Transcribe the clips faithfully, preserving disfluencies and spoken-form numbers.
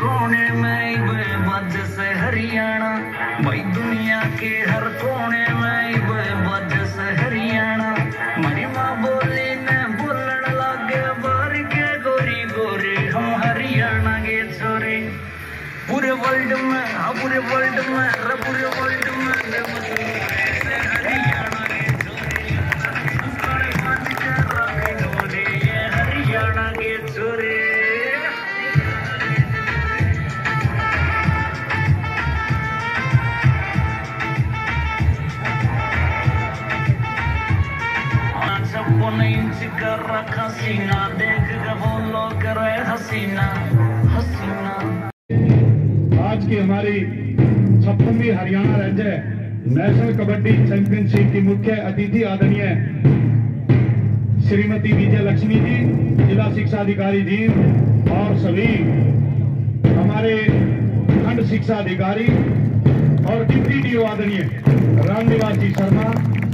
कोने में बज से हरियाणा, भाई दुनिया के हर कोने में बज से हरियाणा। मेरी माँ बोली ने बोलने लगे बार के गोरी गोरी हम हरियाणा के छोरे। पूरे वर्ल्ड में हाँ पूरे वर्ल्ड में पूरे वर्ल्ड में हरियाणा के छोरे, हरियाणा के छोरे। छप्पन इंच कर रखा सीना, देख कर बोलो करे हसीना हसीना। आज की हमारी छप्पनवीं हरियाणा राज्य नेशनल कबड्डी चैंपियनशिप की मुख्य अतिथि आदरणीय श्रीमती विजय लक्ष्मी जी, जिला शिक्षा अधिकारी जी और सभी हमारे खंड शिक्षा अधिकारी और डिप्टी डीओ आदरणीय रामनिवास जी शर्मा,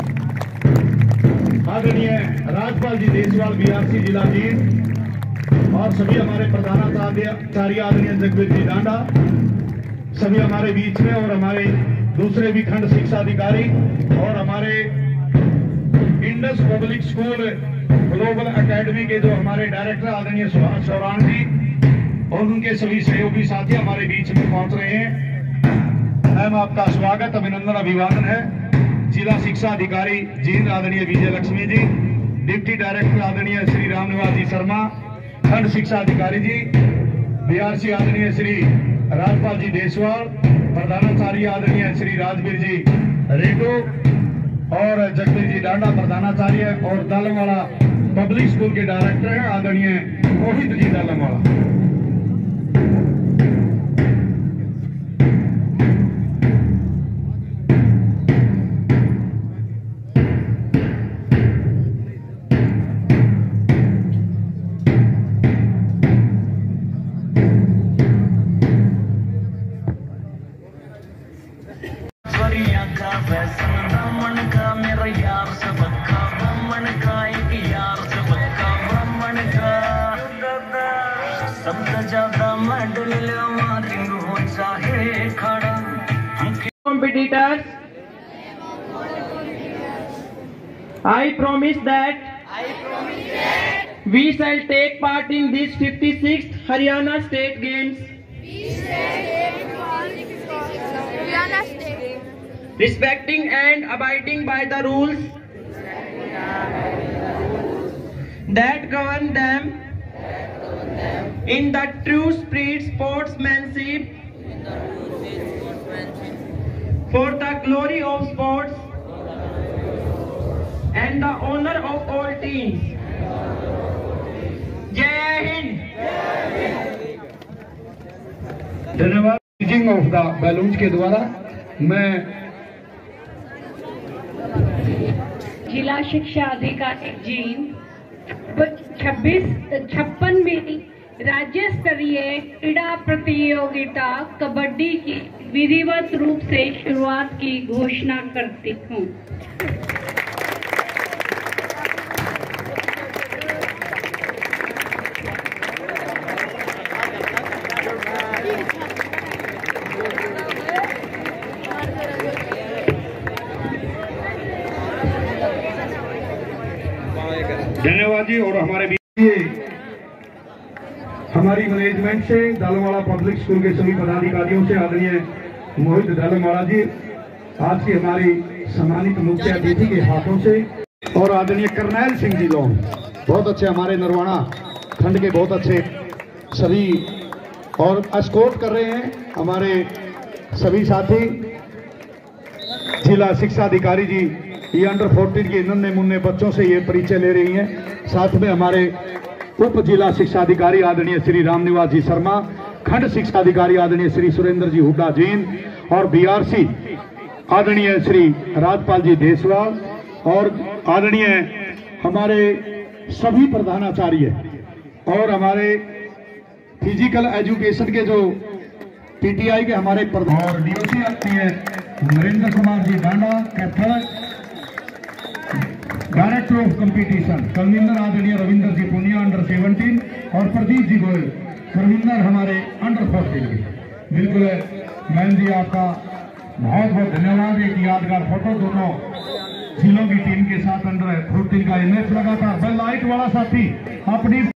आदरणीय राजपाल जी देशवाल बीआरसी जिला जींद और सभी हमारे प्रधानाचार्य आदरणीय जगवीर जी डांडा, सभी हमारे बीच में और हमारे दूसरे भी खंड शिक्षा अधिकारी और हमारे Indus public school global academy के जो हमारे डायरेक्टर आदरणीय सुभाष चौरान जी और उनके सभी सहयोगी साथी हमारे बीच में पहुंच रहे हैं। मैम आपका स्वागत अभिनंदन अभिवादन है। जिला शिक्षा अधिकारी जींद आदरणीय विजय लक्ष्मी जी, डिप्टी डायरेक्टर आदरणीय श्री रामनिवास जी शर्मा, खंड शिक्षा अधिकारी जी बीआरसी आदरणीय श्री राजपाल जी देशवाल, प्रधानाचार्य आदरणीय श्री राजवीर जी रेटो और जगवीर जी डांडा प्रधानाचार्य और दालमवाड़ा पब्लिक स्कूल के डायरेक्टर हैं आदरणीय Mohit ji दालमवाड़ा। Competitors, I promise that I promise that we shall take part in this fifty-sixth Haryana State Games, we shall take part in Haryana State, respecting and abiding by the rules that govern them in the true spirit sportsmanship for the glory of sports and the honor of all teams. Jai Hind. धन्यवाद। रीजिंग of the balloon के द्वारा मैं जिला शिक्षा अधिकारी जींद छब्बीस छप्पनवीं राज्य स्तरीय क्रीड़ा प्रतियोगिता कबड्डी की विधिवत रूप से शुरुआत की घोषणा करती हूँ। धन्यवाद जी। और हमारे बीच हमारी मैनेजमेंट से दालमवाड़ा पब्लिक स्कूल के सभी पदाधिकारियों से आदरणीय मोहित दालमवाड़ा जी, आज की हमारी सम्मानित मुख्य अतिथि के हाथों से और आदरणीय करनैल सिंह जी लोग बहुत अच्छे हमारे नरवाना खंड के बहुत अच्छे सभी और एस्कॉर्ट कर रहे हैं हमारे सभी साथी। जिला शिक्षा अधिकारी जी ये अंडर फोर्टीन के नन्हे मुन्ने बच्चों से ये परिचय ले रही हैं। साथ में हमारे उप जिला शिक्षा अधिकारी आदरणीय श्री रामनिवास जी शर्मा, खंड शिक्षा अधिकारी आदरणीय श्री सुरेंद्र जी हुड्डा जैन और बीआरसी आदरणीय श्री राजपाल जी देशवाल और आदरणीय हमारे सभी प्रधानाचार्य और हमारे फिजिकल एजुकेशन के जो पीटीआई के हमारे प्रधान और डीओसी आदरणीय Narendra Kumar ji Danda, captain director of competition convener आदरणीय रविंद्र जी पुनिया अंडर सेवनटीन और प्रदीप जी गोयल कन्वीनर हमारे अंडर फोर्टीन के। बिल्कुल मैम जी आपका बहुत बहुत धन्यवाद। एक यादगार फोटो दोनों जिलों की टीम के साथ अंडर फोर्टीन का मैच लगातार। लाइट वाला साथी अपनी